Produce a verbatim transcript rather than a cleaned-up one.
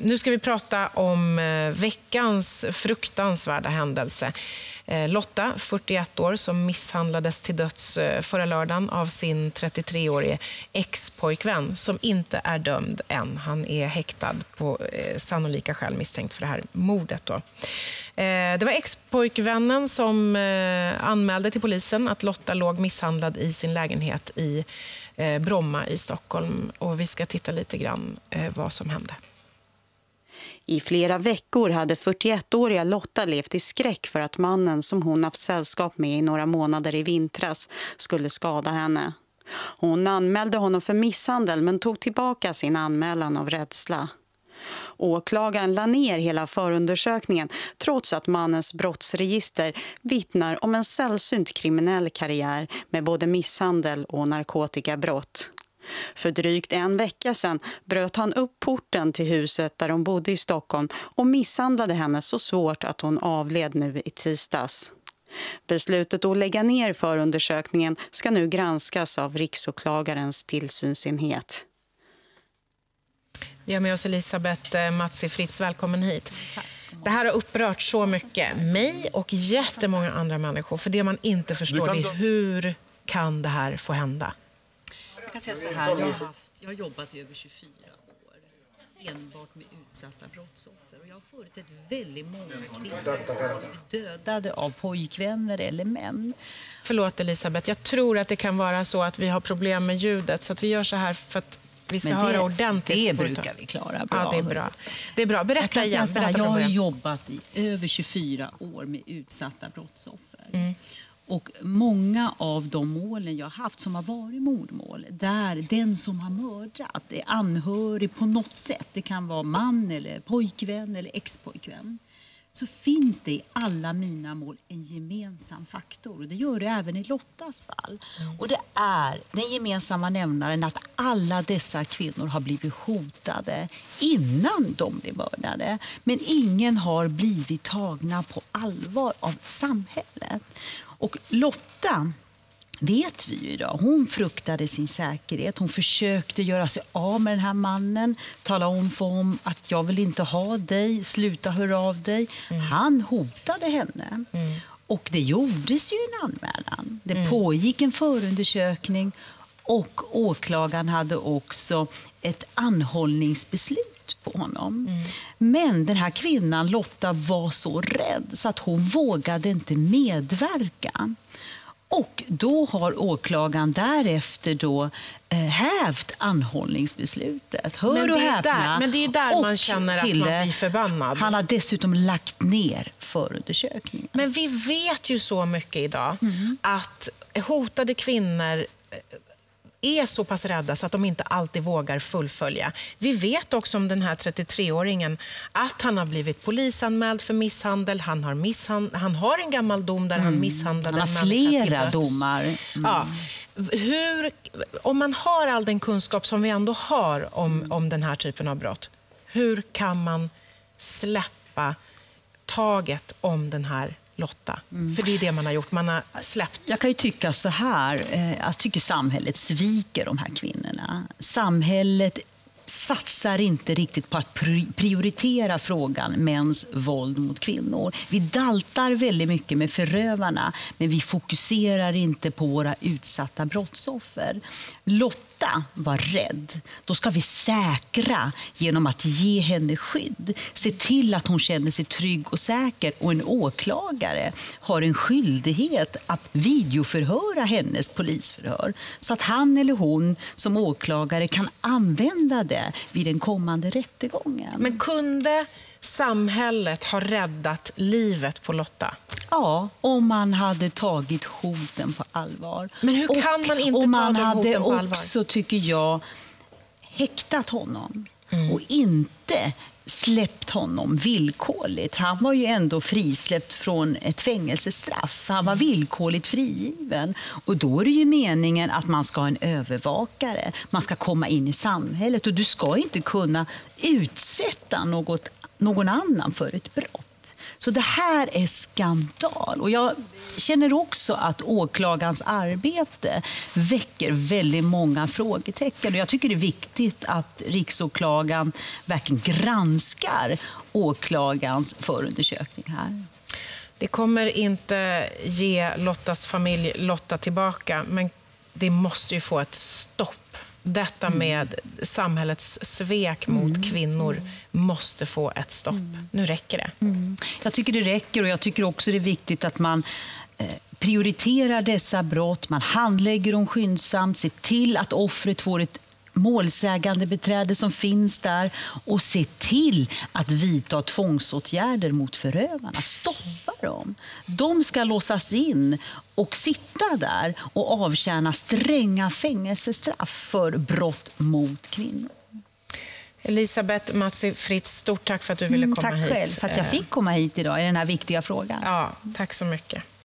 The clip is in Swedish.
nu ska vi prata om eh, veckans fruktansvärda händelse. Eh, Lotta, fyrtioett år, som misshandlades till döds eh, förra lördagen av sin trettiotreårige ex-pojkvän som inte är dömd än. Han är häktad på eh, sannolika skäl misstänkt för det här mordet då. Eh, det var ex-pojkvännen som eh, anmälde till polisen att Lotta låg misshandlad i sin lägenhet i eh, Bromma i Stockholm. Och vi ska titta lite grann eh, vad som hände. I flera veckor hade fyrtioettåriga Lotta levt i skräck för att mannen som hon haft sällskap med i några månader i vintras skulle skada henne. Hon anmälde honom för misshandel men tog tillbaka sin anmälan av rädsla. Åklagaren la ner hela förundersökningen trots att mannens brottsregister vittnar om en sällsynt kriminell karriär med både misshandel och narkotikabrott. För drygt en vecka sedan bröt han upp porten till huset där hon bodde i Stockholm och misshandlade henne så svårt att hon avled nu i tisdags. Beslutet att lägga ner förundersökningen ska nu granskas av riksåklagarens tillsynsenhet. Vi har med oss Elisabeth Matsi Fritz, välkommen hit. Det här har upprört så mycket mig och jättemånga andra människor. För det man inte förstår är hur kan det här få hända? Jag kan säga så här, jag har, haft, jag har jobbat i över tjugofyra år enbart med utsatta brottsoffer. Och jag har förutsett väldigt många kvinnor som är dödade av pojkvänner eller män. Förlåt Elisabeth, jag tror att det kan vara så att vi har problem med ljudet. Så att vi gör så här för att vi ska Men det, höra ordentligt. Det brukar vi klara bra. Ja, det är bra. Det är bra. Berätta jag igen. Så här, jag har jobbat i över tjugofyra år med utsatta brottsoffer. Mm. Och många av de målen jag har haft som har varit mordmål, där den som har mördat är anhörig på något sätt, det kan vara man eller pojkvän eller expojkvän, så finns det i alla mina mål en gemensam faktor. Och det gör det även i Lottas fall. Mm. Och det är den gemensamma nämnaren att alla dessa kvinnor har blivit hotade innan de blev mördade. Men ingen har blivit tagna på allvar av samhället. Och Lotta, vet vi ju idag, hon fruktade sin säkerhet. Hon försökte göra sig av med den här mannen. Tala om för honom att jag vill inte ha dig, sluta höra av dig. Mm. Han hotade henne. Mm. Och det gjordes ju en anmälan. Det mm. pågick en förundersökning och åklagaren hade också ett anhållningsbeslut på honom. Mm. Men den här kvinnan, Lotta, var så rädd så att hon vågade inte medverka. Och då har åklagaren därefter då eh, hävt anhållningsbeslutet. Hör men, och det är häpna. där, men det är där man känner att man blir förbannad. Han har dessutom lagt ner förundersökningen. Men vi vet ju så mycket idag mm. att hotade kvinnor är så pass rädda så att de inte alltid vågar fullfölja. Vi vet också om den här trettiotreåringen att han har blivit polisanmäld för misshandel. Han har, misshand- han har en gammal dom där mm. han misshandlade han har flera domar. Mm. Ja. Hur, om man har all den kunskap som vi ändå har om, mm. om den här typen av brott, hur kan man släppa taget om den här Lotta? Mm. För det är det man har gjort. Man har släppt. Jag kan ju tycka så här. Eh, jag tycker samhället sviker de här kvinnorna. Samhället satsar inte riktigt på att prioritera frågan mäns våld mot kvinnor. Vi daltar väldigt mycket med förövarna, men vi fokuserar inte på våra utsatta brottsoffer. Lotta var rädd. Då ska vi säkra genom att ge henne skydd. Se till att hon känner sig trygg och säker. Och en åklagare har en skyldighet att videoförhöra hennes polisförhör. Så att han eller hon som åklagare kan använda det vid den kommande rättegången. Men kunde samhället ha räddat livet på Lotta? Ja, om man hade tagit hoten på allvar. Men hur kan och, man inte och ta man de hade hoten på allvar? också, tycker jag, häktat honom. Mm. Och inte släppt honom villkorligt. Han var ju ändå frisläppt från ett fängelsestraff. Han var villkorligt frigiven. Och då är det ju meningen att man ska ha en övervakare. Man ska komma in i samhället. Och du ska inte kunna utsätta något, någon annan för ett brott. Så det här är skandal. Och jag känner också att åklagarens arbete väcker väldigt många frågetecken. Och jag tycker det är viktigt att riksåklagaren verkligen granskar åklagarens förundersökning här. Det kommer inte ge Lottas familj Lotta tillbaka, men det måste ju få ett stopp. Detta med samhällets svek mot mm. kvinnor måste få ett stopp. Mm. Nu räcker det. Mm. Jag tycker det räcker, och jag tycker också det är viktigt att man eh, prioriterar dessa brott. Man handlägger dem skyndsamt, ser till att offret får ett målsägande beträde som finns där och se till att vidta tvångsåtgärder mot förövarna. Stoppa dem. De ska låsas in och sitta där och avtjäna stränga fängelsestraff för brott mot kvinnor. Elisabeth Matsi Fritz, stort tack för att du ville komma mm, tack hit. Tack själv för att jag fick komma hit idag i den här viktiga frågan. Ja, tack så mycket.